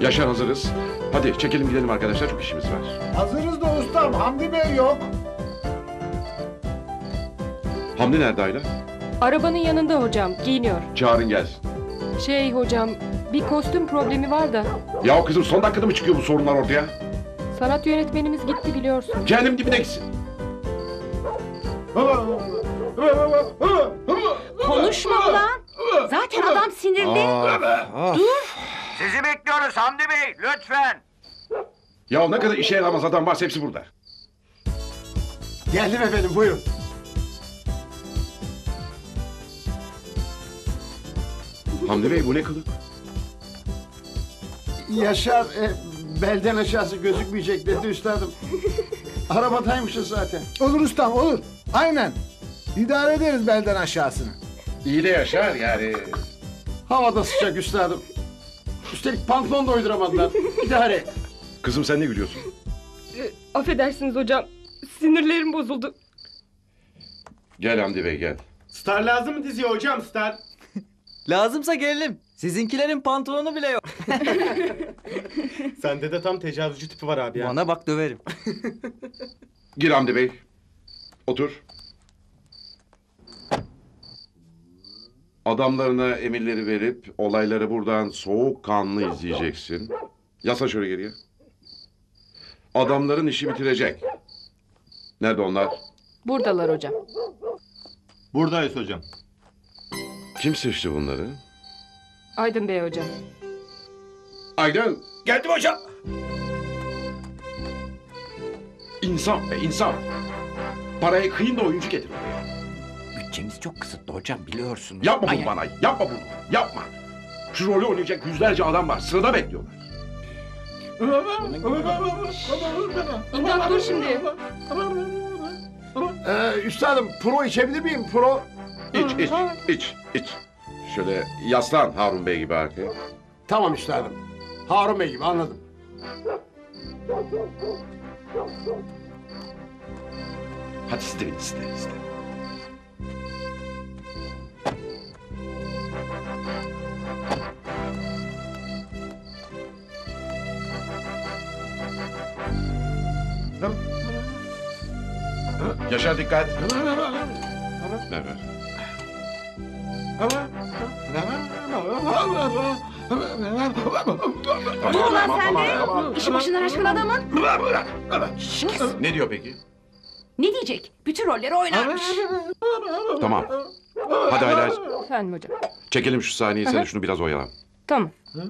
Yaşar hazırız. Hadi çekelim gidelim arkadaşlar, çok işimiz var. Hazırız da ustam, Hamdi Bey yok. Hamdi nerede Ayla? Arabanın yanında hocam, giyiniyor. Çağırın gelsin. Hocam, bir kostüm problemi var da. Ya kızım son dakikada mı çıkıyor bu sorunlar ortaya? Sanat yönetmenimiz gitti biliyorsun. Cehennem dibine gitsin. Konuşma ulan. Zaten adam sinirli. Dur. Sizi bekliyoruz Hamdi Bey, lütfen. Ya ne kadar işe yaramaz adam varsa hepsi burada. Geldim efendim, buyurun. Hamdi Bey bu ne kılık? Yaşar, belden aşağısı gözükmeyecek dedi üstadım. Arabadaymışız zaten. Olur ustam, olur. Aynen. İdare ederiz belden aşağısını. İyi de Yaşar yani. Havada sıcak üstadım. Üstelik pantolon da uyduramadılar. İdare et. Kızım sen ne gülüyorsun? Affedersiniz hocam, sinirlerim bozuldu. Gel Hamdi Bey gel. Star lazım mı diziye hocam, star? Lazımsa gelelim. Sizinkilerin pantolonu bile yok. Sende de tam tecavüzcü tipi var abi ya. Bana bak döverim. Gir Hamdi Bey. Otur. Adamlarına emirleri verip olayları buradan soğukkanlı izleyeceksin. Yasla şöyle geriye. Adamların işi bitirecek. Nerede onlar? Buradalar hocam. Buradayız hocam. Kim seçti bunları? Aydın Bey hocam. Aydın. Geldim hocam. İnsaf be insaf. Parayı kıyın da oyuncu getir oraya. Bütçemiz çok kısıtlı hocam, biliyorsunuz. Yapma bunu bana. Yapma bunu. Yapma. Şu rolü oynayacak yüzlerce adam var. Sırada bekliyorlar. İmdat dur şimdi. Üstadım, pro içebilir miyim? Pro. İç. Şöyle yaslan Harun Bey gibi arkaya. Tamam üstadım. Harun Bey gibi, anladım. Hadi isteyin iste. Yaşar dikkat. Ver. Dur ulan sen de. İşi başından aşkın adamın. Ne diyor peki? Ne diyecek? Bütün rolleri oynarmış. Tamam. Hadi Ayla Efendim hocam. çekelim şu sahneyi, sen de şunu biraz oyala. Tamam.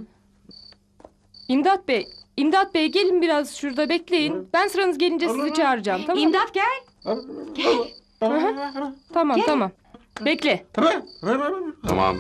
İmdat Bey gelin biraz şurada bekleyin. Ben sıranız gelince sizi çağıracağım, tamam mı? İmdat gel. Gel. Tamam. Bekle. Tamam.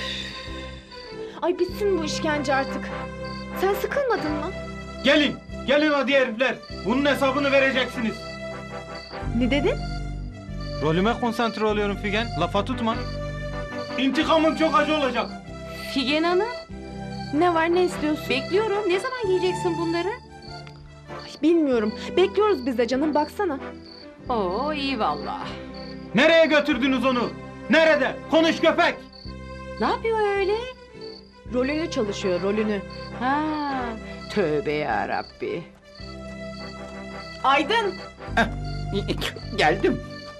Ay bitsin bu işkence artık. Sen sıkılmadın mı? Gelin hadi herifler. Bunun hesabını vereceksiniz. Ne dedin? Rolüme konsantre oluyorum Figen. Lafa tutma. İntikamım çok acı olacak. Figen Hanım, Ne var, ne istiyorsun? bekliyorum. Ne zaman giyeceksin bunları? Ay, bilmiyorum. Bekliyoruz biz de canım, baksana. Oo iyi vallahi. Nereye götürdünüz onu? Nerede? Konuş köpek. Ne yapıyor öyle? Rolünü çalışıyor, rolünü. Ha, tövbe ya Rabbi. Aydın! Geldim.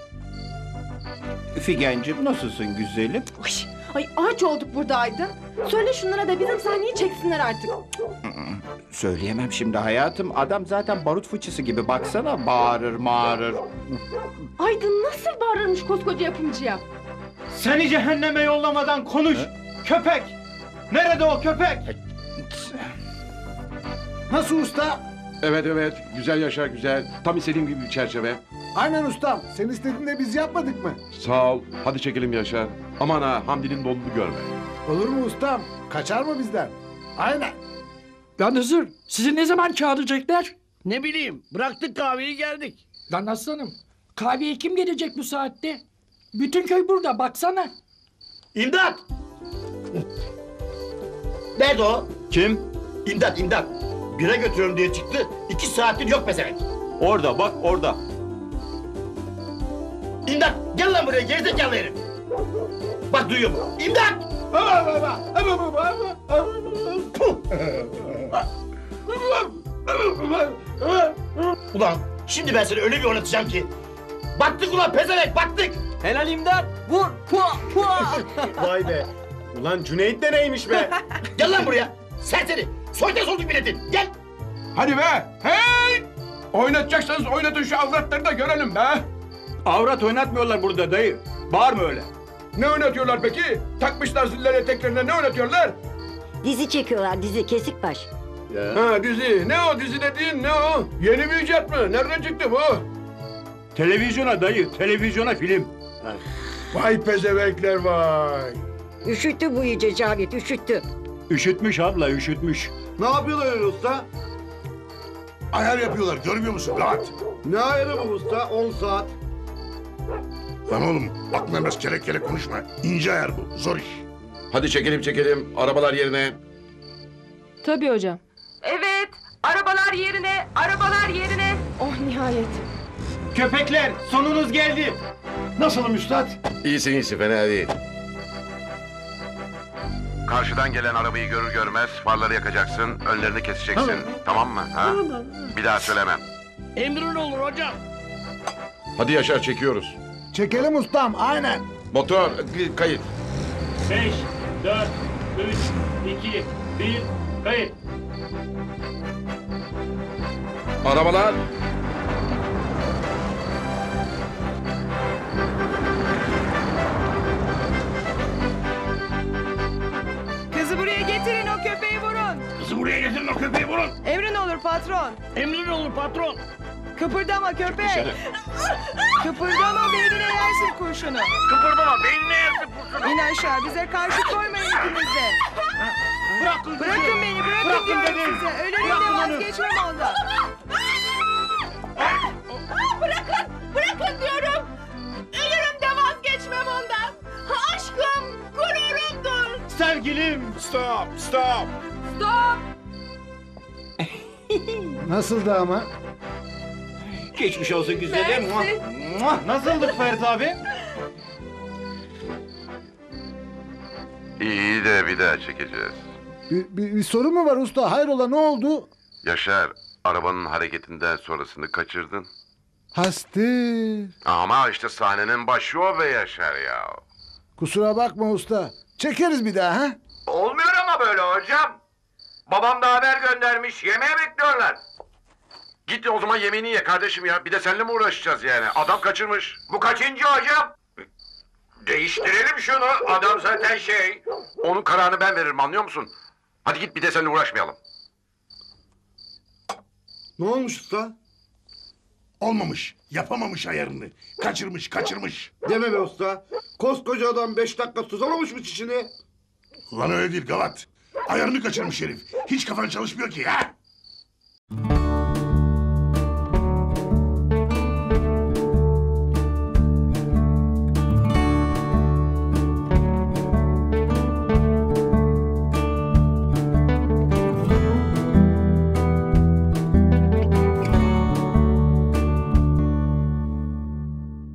Figencim, nasılsın güzelim? Ay ağaç olduk burada Aydın. Söyle şunlara da bizim sahneyi çeksinler artık. Söyleyemem şimdi hayatım. Adam zaten barut fıçısı gibi, baksana, bağırır. Aydın nasıl bağırırmış koskoca yapımcıya? Seni cehenneme yollamadan konuş. Köpek. Nerede o köpek? Nasıl usta? Evet. Güzel Yaşar güzel. Tam istediğim gibi bir çerçeve. Aynen ustam. Sen istediğinde biz yapmadık mı? Sağ ol. Hadi çekelim Yaşar. Aman ha Hamdi'nin donunu görme. Olur mu ustam? Kaçar mı bizden? Aynen. Lan Hızır, sizi ne zaman çağıracaklar? Ne bileyim, bıraktık kahveyi geldik. Lan aslanım, kahveye kim gelecek bu saatte? Bütün köy burada, baksana. İmdat! Nerede o? Kim? İmdat! Bire götürüyorum diye çıktı, 2 saattir yok pezevenk. Orada bak orada. İmdat! Gel lan buraya, gerizekalı herif! Bak duyuyor mu? İmdat! Puh! Ulan şimdi ben seni öyle bir oynatacağım ki. Battık ulan pezevenk battık. Helal imdat. Vur. Pua pua. Vay be. Ulan Cüneyt de neymiş be? Gel lan buraya. Serseri. Soyta solduk milletin. Gel. Hadi be. Hey! Oynatacaksanız oynatın şu avratları da görelim be. Avrat oynatmıyorlar burada dayı. Bağırma öyle. Ne oynatıyorlar peki? Takmışlar zillere eteklerine ne oynatıyorlar? Dizi çekiyorlar dizi Kesikbaş. Ha dizi. Ne o dizi dediğin ne o? Yeni bir icat mı? Nereden çıktı bu? Televizyona dayı, televizyona film. Vay pezevenkler vay. Üşüttü bu iyice Cavit üşüttü. Üşütmüş abla, üşütmüş. Ne yapıyorlar öyle usta? Ayar yapıyorlar görmüyor musun Gavat? Ne ayarı bu usta? 10 saat. Lan oğlum bakma biraz kelek kelek konuşma. İnce ayar bu zor iş. Hadi çekelim. Arabalar yerine. Tabii hocam. Evet. Arabalar yerine. Arabalar yerine. Oh nihayet. Köpekler sonunuz geldi. Nasılım üstad? İyisin fena değil. Karşıdan gelen arabayı görür görmez farları yakacaksın, önlerini keseceksin. Tamam mı? Ha? Bir daha söylemem. Emrin olur hocam. Hadi Yaşar çekiyoruz. Çekelim ustam aynen. Motor kayıt. 5, 4, 3, 2, 1, kayıt. Arabalar. Kızı buraya getirin o köpeği vurun. Kızı buraya getirin o köpeği vurun. Emrin olur patron. Emrin olur patron. Kıpırdama köpek. Kıpırdama beynine yersin kurşunu. Kıpırdama beynine yersin kurşunu. İn aşağı bize karşı koymayın ikiniz de. Bırakın beni bırakın diyorum size. Ölürüm de vazgeçmem ondan. Bırakın diyorum. Ölürüm de vazgeçmem ondan. Aşkım gururumdur. Sevgilim. Stop. Stop. Nasıldı ama? Geçmiş olsun güzelim. Nasıldık Ferit abi? İyi de bir daha çekeceğiz. Bir sorun mu var usta? Hayrola ne oldu? Yaşar, arabanın hareketinden sonrasını kaçırdın. Hastır. Ama işte sahnenin başı o be Yaşar ya. Kusura bakma usta. Çekeriz bir daha ha? Olmuyor ama böyle hocam. Babam da haber göndermiş, yemeğe bekliyorlar. Git o zaman yemeğini ye kardeşim ya. Bir de seninle mi uğraşacağız yani? Adam kaçırmış. Bu kaçıncı hocam? Değiştirelim şunu, adam zaten şey. Onun kararını ben veririm anlıyor musun? Hadi git bir de seninle uğraşmayalım. Ne olmuş usta? Olmamış. Yapamamış ayarını. Kaçırmış. Deme be usta. Koskoca adam 5 dakika tutamamış mı çişini? Lan öyle değil Gavat. Ayarını kaçırmış herif. Hiç kafan çalışmıyor ki ha.